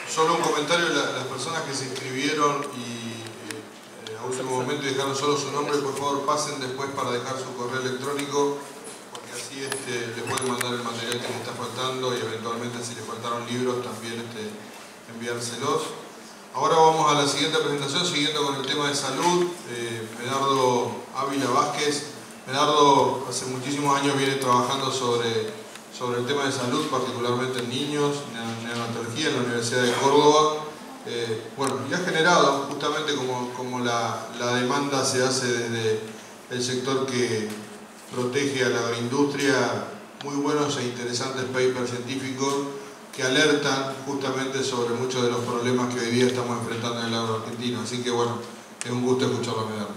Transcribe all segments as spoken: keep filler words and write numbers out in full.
Solo un comentario, la, las personas que se inscribieron y eh, a último momento dejaron solo su nombre, por favor pasen después para dejar su correo electrónico, porque así este, les pueden mandar el material que les está faltando y eventualmente si les faltaron libros también este, enviárselos. Ahora vamos a la siguiente presentación, siguiendo con el tema de salud. Eh, Medardo Ávila Vázquez. Medardo hace muchísimos años viene trabajando sobre sobre el tema de salud, particularmente en niños, en neonatología en la Universidad de Córdoba. Eh, bueno, y ha generado, justamente como, como la, la demanda se hace desde el sector que protege a la agroindustria, muy buenos e interesantes papers científicos que alertan justamente sobre muchos de los problemas que hoy día estamos enfrentando en el agro argentino. Así que bueno, es un gusto escucharlo, Medardo.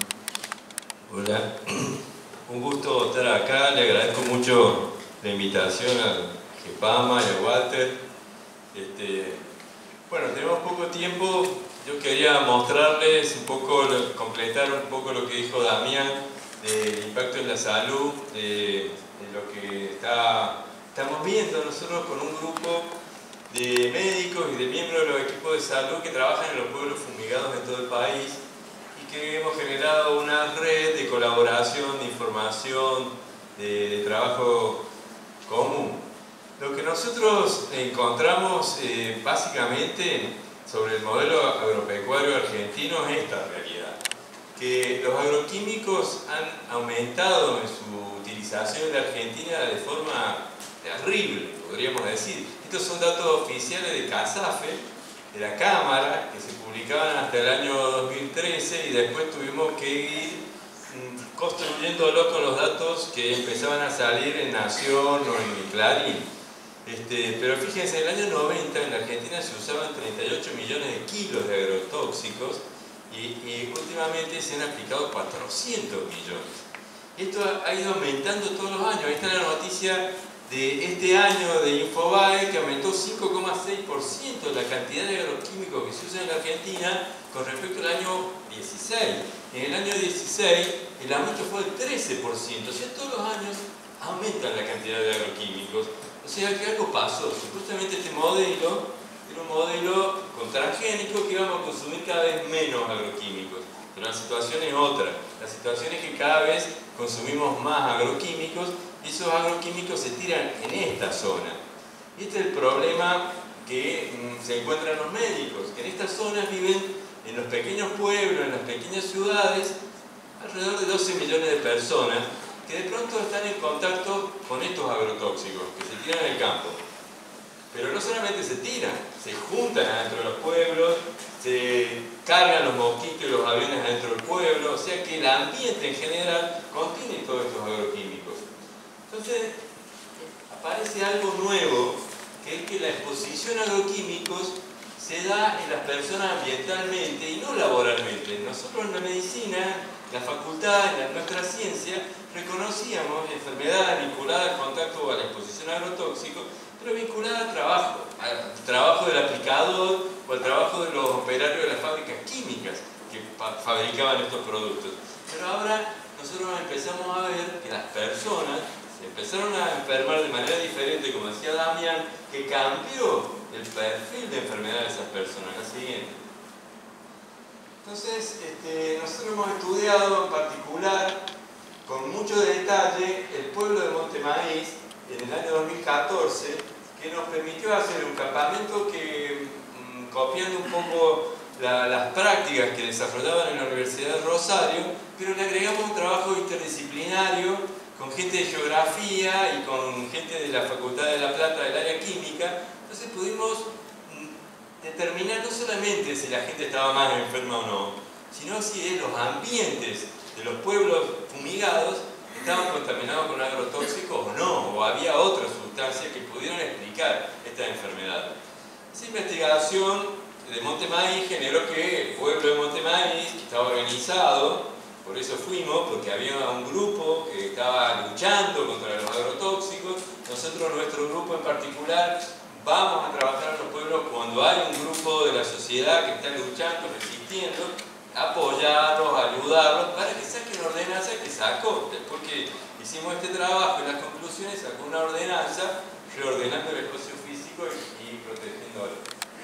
Hola, un gusto estar acá, le agradezco mucho la invitación al GEPAMA y a Walter. Este, bueno, tenemos poco tiempo, yo quería mostrarles un poco, completar un poco lo que dijo Damián del impacto en la salud, de, de lo que está, estamos viendo nosotros con un grupo de médicos y de miembros de los equipos de salud que trabajan en los pueblos fumigados en todo el país y que hemos generado una red de colaboración, de información, de, de trabajo común. Lo que nosotros encontramos eh, básicamente sobre el modelo agropecuario argentino es esta realidad, que los agroquímicos han aumentado en su utilización en la Argentina de forma terrible, podríamos decir. Estos son datos oficiales de CASAFE, de la Cámara, que se publicaban hasta el año dos mil trece y después tuvimos que ir construyéndolo con los datos que empezaban a salir en Nación o en Clarín. Este, pero fíjense, en el año noventa en la Argentina se usaban treinta y ocho millones de kilos de agrotóxicos y, y últimamente se han aplicado cuatrocientos millones. Esto ha, ha ido aumentando todos los años. Ahí está la noticia de este año de Infobae, que aumentó cinco coma seis por ciento la cantidad de agroquímicos que se usan en la Argentina con respecto al año dieciséis. En el año dieciséis el aumento fue del trece por ciento, o sea, todos los años aumentan la cantidad de agroquímicos. O sea que algo pasó. Supuestamente este modelo era un modelo con transgénico que íbamos a consumir cada vez menos agroquímicos. Pero la situación es otra. La situación es que cada vez consumimos más agroquímicos y esos agroquímicos se tiran en esta zona. Y este es el problema que mm, se encuentran los médicos, que en estas zonas viven en los pequeños pueblos, en las pequeñas ciudades, alrededor de doce millones de personas que de pronto están en contacto con estos agrotóxicos que se tiran en el campo. Pero no solamente se tiran, se juntan adentro de los pueblos, se cargan los mosquitos y los aviones adentro del pueblo, o sea que el ambiente en general contiene todos estos agroquímicos. Entonces aparece algo nuevo, que es que la exposición a agroquímicos se da en las personas ambientalmente y no laboralmente. Nosotros en la medicina, la facultad, en nuestra ciencia, reconocíamos enfermedades vinculadas al contacto o a la exposición a agrotóxicos, pero vinculadas al trabajo, al trabajo del aplicador o al trabajo de los operarios de las fábricas químicas que fabricaban estos productos. Pero ahora nosotros empezamos a ver que las personas se empezaron a enfermar de manera diferente, como decía Damián, que cambió el perfil de enfermedad de esas personas. La siguiente. Entonces, este, nosotros hemos estudiado en particular, con mucho detalle, el pueblo de Monte Maíz en el año dos mil catorce, que nos permitió hacer un campamento que, mmm, copiando un poco la, las prácticas que desarrollaban en la Universidad de Rosario, pero le agregamos un trabajo interdisciplinario con gente de geografía y con gente de la Facultad de La Plata del área química. Entonces pudimos determinar no solamente si la gente estaba más enferma o no, sino si los ambientes de los pueblos fumigados estaban contaminados con agrotóxicos o no, o había otras sustancias que pudieron explicar esta enfermedad. Esa investigación de Monte Maíz generó que el pueblo de Monte Maíz, que estaba organizado, por eso fuimos, porque había un grupo que estaba luchando contra los agrotóxicos. Nosotros, nuestro grupo en particular, vamos a trabajar en los pueblos cuando hay un grupo de la sociedad que está luchando, resistiendo, apoyarlos, ayudarlos, para que saquen la ordenanza que sacó. Después que hicimos este trabajo y las conclusiones, sacó una ordenanza reordenando el espacio físico y, y protegiéndolo.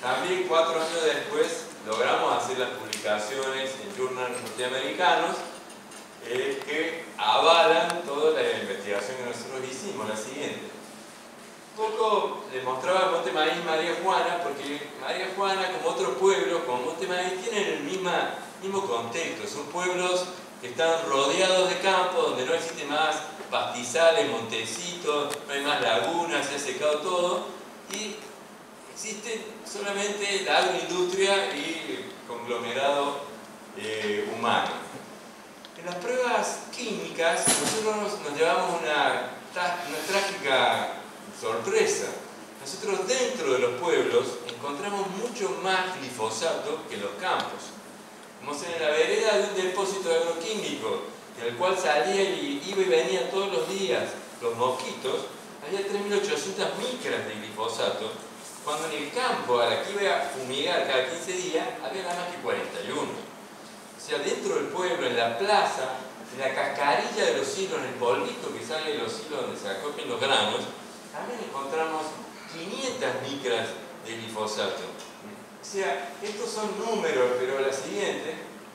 también cuatro años después logramos hacer las publicaciones en journals norteamericanos eh, que avalan toda la investigación que nosotros hicimos, la siguiente. Un poco les mostraba Monte Maíz y María Juana, porque María Juana, como otros pueblos, como Monte Maíz, tienen el misma, mismo contexto. Son pueblos que están rodeados de campo, donde no existe más pastizales, montecitos, no hay más lagunas, se ha secado todo, y existe solamente la agroindustria y el conglomerado eh, humano. En las pruebas químicas, nosotros nos llevamos una, una trágica sorpresa. Nosotros dentro de los pueblos encontramos mucho más glifosato que en los campos. Como en la vereda de un depósito agroquímico, del cual salía y iba y venía todos los días los mosquitos, había tres mil ochocientas micras de glifosato, cuando en el campo, a la que iba a fumigar cada quince días, había nada más que cuarenta y uno. O sea, dentro del pueblo, en la plaza, en la cascarilla de los hilos, en el polvito que sale de los hilos donde se acogen los granos, también encontramos quinientas micras de glifosato. O sea, estos son números, pero la siguiente,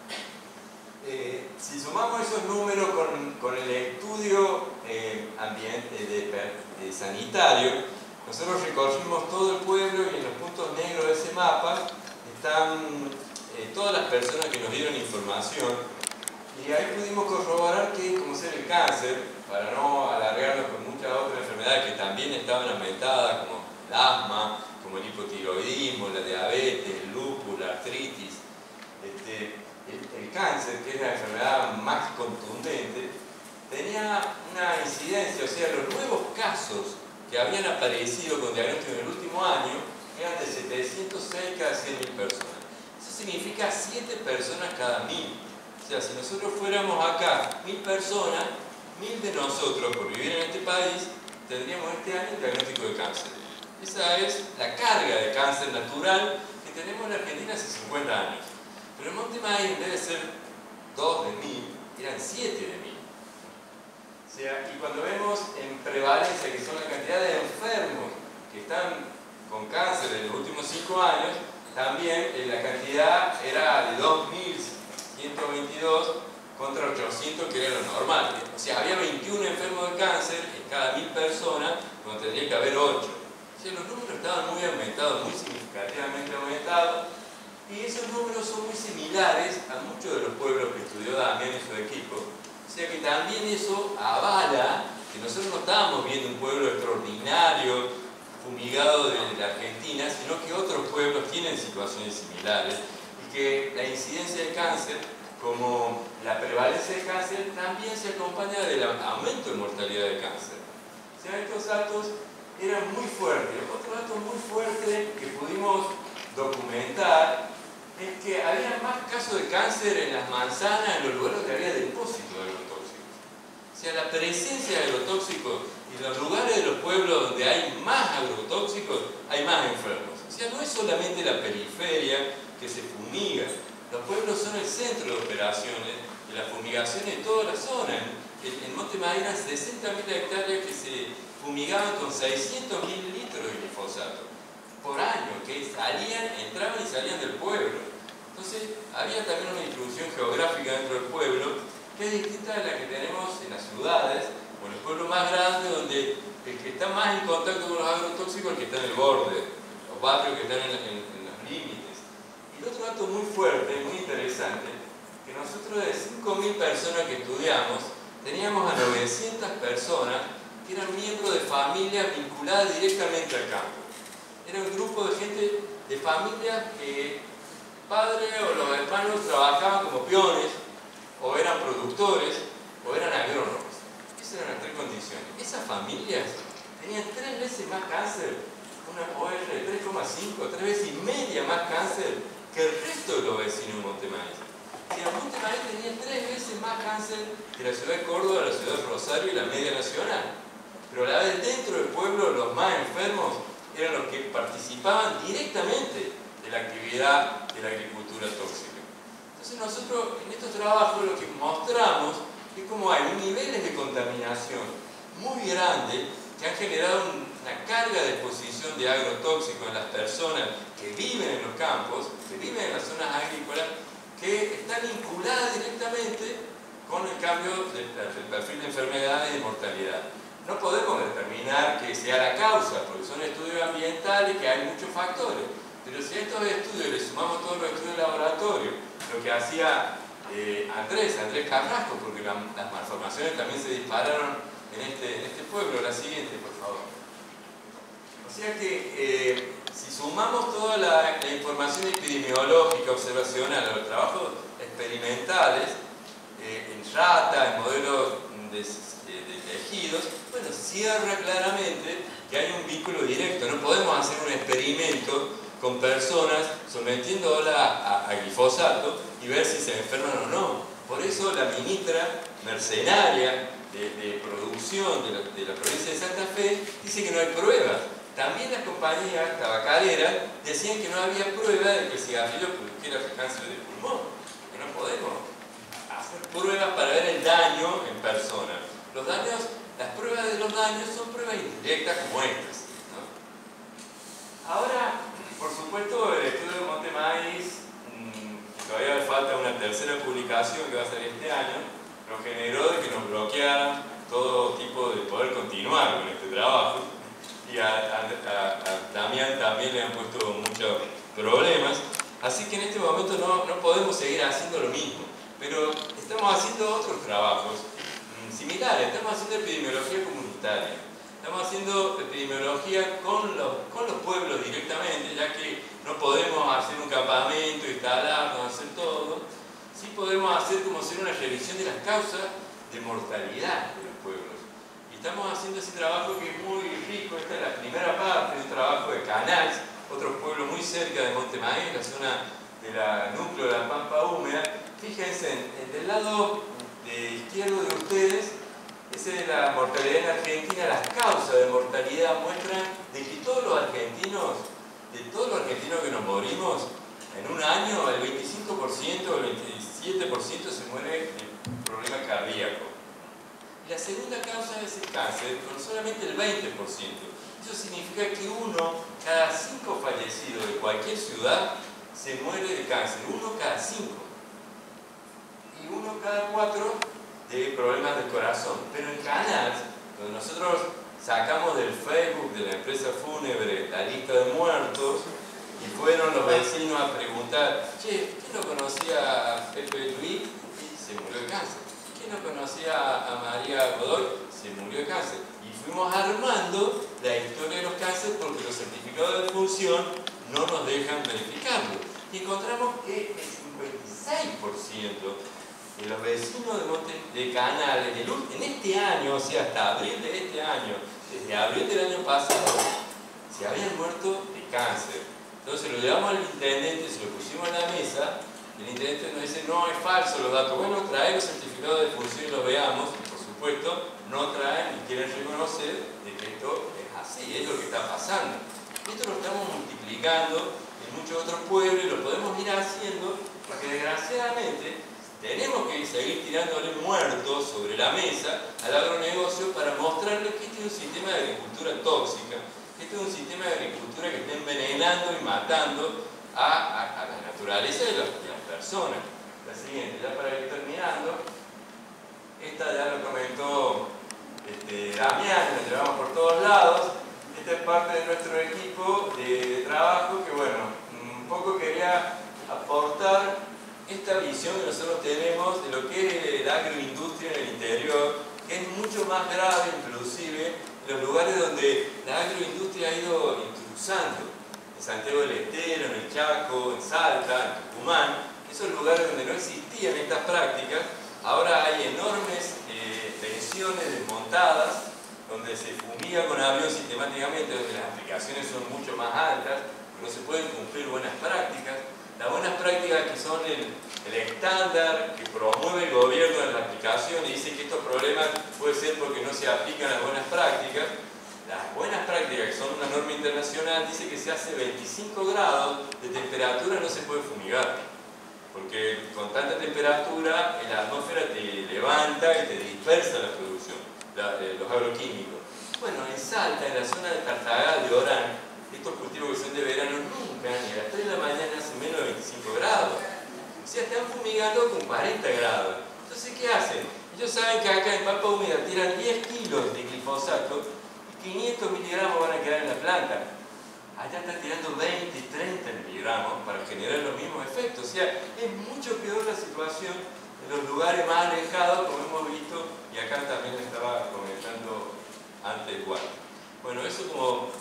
eh, si sumamos esos números con, con el estudio eh, ambiente, de, de sanitario, nosotros recorrimos todo el pueblo y en los puntos negros de ese mapa están eh, todas las personas que nos dieron información, y ahí pudimos corroborar que, como ser el cáncer, para no alargarnos con muchas otras enfermedades que también estaban aumentadas, como el asma, como el hipotiroidismo, la diabetes, el lupus, la artritis, este, el, el cáncer, que es la enfermedad más contundente, tenía una incidencia, o sea, los nuevos casos que habían aparecido con diagnóstico en el último año eran de setecientos seis cada cien mil personas. Eso significa siete personas cada mil. O sea, si nosotros fuéramos acá mil personas, mil de nosotros, por vivir en este país, tendríamos este año un diagnóstico de cáncer. Esa es la carga de cáncer natural que tenemos en Argentina hace cincuenta años. Pero en Monte Maíz, en vez de ser dos de mil, eran siete de mil. O sea, y cuando vemos en prevalencia, que son la cantidad de enfermos que están con cáncer en los últimos cinco años, también eh, la cantidad era de dos mil ciento veintidós contra ochocientos, que era lo normal. O sea, había veintiún enfermos de cáncer en cada mil personas, cuando tendría que haber ocho. O sea, los números estaban muy aumentados, muy significativamente aumentados, y esos números son muy similares a muchos de los pueblos que estudió Damián y su equipo. O sea que también eso avala que nosotros no estábamos viendo un pueblo extraordinario, fumigado de la Argentina, sino que otros pueblos tienen situaciones similares y que la incidencia de cáncer, como la prevalencia de cáncer, también se acompaña del aumento de mortalidad de cáncer. O sea, estos datos eran muy fuertes. Otro dato muy fuerte que pudimos documentar es que había más casos de cáncer en las manzanas, en los lugares donde había depósitos de agrotóxicos. O sea, la presencia de agrotóxicos y los lugares de los pueblos donde hay más agrotóxicos, hay más enfermos. O sea, no es solamente la periferia que se fumiga. Los pueblos son el centro de operaciones de la fumigación en toda la zona. En, en Monte Maíz eran sesenta mil hectáreas que se fumigaban con seiscientos mil litros de glifosato por año, que salían, entraban y salían del pueblo. Entonces, había también una distribución geográfica dentro del pueblo que es distinta de la que tenemos en las ciudades o en los pueblos más grandes, donde el que está más en contacto con los agrotóxicos es el que está en el borde, los barrios que están en, en, en los límites. Y otro dato muy fuerte, muy interesante, que nosotros de cinco mil personas que estudiamos, teníamos a novecientas personas que eran miembros de familias vinculadas directamente al campo. Era un grupo de gente, de familias que padre o los hermanos trabajaban como peones, o eran productores, o eran agrónomos. Esas eran las tres condiciones. Esas familias tenían tres veces más cáncer, una O R de tres coma cinco, tres veces y media más cáncer que el resto de los vecinos de Monte Maíz. O sea, Monte Maíz tenía tres veces más cáncer que la ciudad de Córdoba, la ciudad de Rosario y la media nacional. Pero a la vez dentro del pueblo los más enfermos eran los que participaban directamente de la actividad de la agricultura tóxica. Entonces nosotros en estos trabajos lo que mostramos es cómo hay niveles de contaminación muy grandes que han generado una carga de exposición distribución de agrotóxicos en las personas que viven en los campos, que viven en las zonas agrícolas, que están vinculadas directamente con el cambio del perfil de enfermedades y de mortalidad. No podemos determinar que sea la causa, porque son estudios ambientales que hay muchos factores, pero si a estos estudios le sumamos todos los estudios de laboratorio, lo que hacía eh, Andrés, Andrés Carrasco, porque la, las malformaciones también se dispararon en este, en este pueblo. La siguiente, por favor. O sea que eh, si sumamos toda la, la información epidemiológica, observacional, a los trabajos experimentales, eh, en rata, en modelos de, de, de tejidos, bueno, cierra claramente que hay un vínculo directo. No podemos hacer un experimento con personas sometiéndolas a, a glifosato y ver si se enferman o no. Por eso la ministra mercenaria de, de producción de la, de la provincia de Santa Fe dice que no hay pruebas. También las compañías tabacaleras decían que no había prueba de que el cigarrillo produjera cáncer de pulmón. Que no podemos hacer pruebas para ver el daño en personas. Los daños, las pruebas de los daños son pruebas indirectas como estas, ¿no? Ahora, por supuesto, el estudio de Monte Maíz, mmm, todavía falta una tercera publicación que va a ser este año, nos generó de que nos bloquearan todo tipo de poder continuar con este trabajo. Y a, a, a, a Damián también le han puesto muchos problemas. Así que en este momento no, no podemos seguir haciendo lo mismo. Pero estamos haciendo otros trabajos mmm, similares. Estamos haciendo epidemiología comunitaria. Estamos haciendo epidemiología con los, con los pueblos directamente, ya que no podemos hacer un campamento, instalarnos, hacer todo. Sí podemos hacer como hacer una revisión de las causas de mortalidad de los pueblos. Y estamos haciendo ese trabajo que es muy rico. Esta es la primera parte de un trabajo de Canals, otro pueblo muy cerca de Monte Maíz, la zona del núcleo de la Pampa Húmeda. Fíjense, en, del lado de izquierdo de ustedes, esa es la mortalidad en Argentina. Las causas de mortalidad muestran de que todos los argentinos, de todos los argentinos que nos morimos, en un año el veinticinco por ciento o el veintisiete por ciento se muere de problema cardíaco. Y la segunda causa es el cáncer, con solamente el veinte por ciento. Eso significa que uno cada cinco fallecidos de cualquier ciudad se muere de cáncer, uno cada cinco. Y uno cada cuatro de problemas del corazón. Pero en Canals, donde nosotros sacamos del Facebook de la empresa fúnebre la lista de muertos, y fueron los vecinos a preguntar: che, ¿quién no conocía a Pepe Luis? Y se murió de cáncer. ¿Quién no conocía a María Godoy? Se murió de cáncer. Y fuimos armando la historia de los cánceres porque los certificados de defunción no nos dejan verificarlo. Y encontramos que el cincuenta y seis por ciento de los vecinos de, Monte, de Canales, en este año, o sea, hasta abril de este año, desde abril del año pasado, se habían muerto de cáncer. Entonces lo llevamos al intendente, se lo pusimos en la mesa, y el intendente nos dice: no, es falso los datos. Bueno, trae los certificados de defunción y los veamos. Y por supuesto, no traen y quieren reconocer de que esto es así, es lo que está pasando. Esto lo estamos multiplicando en muchos otros pueblos y lo podemos ir haciendo porque desgraciadamente tenemos que seguir tirándole muertos sobre la mesa al agronegocio para mostrarles que este es un sistema de agricultura tóxica, que este es un sistema de agricultura que está envenenando y matando a, a, a la naturaleza de las, de las personas. La siguiente, ya para ir terminando, esta ya lo comentó este, Damián, la llevamos por todos lados. Esta es parte de nuestro equipo de, de trabajo que, bueno, un poco quería aportar esta visión que nosotros tenemos de lo que es la agroindustria en el interior, que es mucho más grave inclusive en los lugares donde la agroindustria ha ido intrusando, en Santiago del Estero, en el Chaco, en Salta, en Tucumán, esos lugares donde no existían estas prácticas. Ahora hay enormes eh, tensiones desmontadas, donde se fumiga con avión sistemáticamente, donde las aplicaciones son mucho más altas, no se pueden cumplir buenas prácticas. Las buenas prácticas que son el, el estándar que promueve el gobierno en la aplicación y dice que estos problemas pueden ser porque no se aplican las buenas prácticas. Las buenas prácticas, que son una norma internacional, dice que si hace veinticinco grados de temperatura no se puede fumigar, porque con tanta temperatura la atmósfera te levanta y te dispersa la producción, la, eh, los agroquímicos. Bueno, en Salta, en la zona de Tartagal de Orán, estos cultivos que son de verano nunca, ni a las tres de la mañana hace menos de veinticinco grados. O sea, están fumigando con cuarenta grados. Entonces, ¿qué hacen? Ellos saben que acá en papa húmeda tiran diez kilos de glifosato y quinientos miligramos van a quedar en la planta. Allá están tirando veinte, treinta miligramos para generar los mismos efectos. O sea, es mucho peor la situación en los lugares más alejados, como hemos visto, y acá también estaba comentando antes igual. Bueno, eso como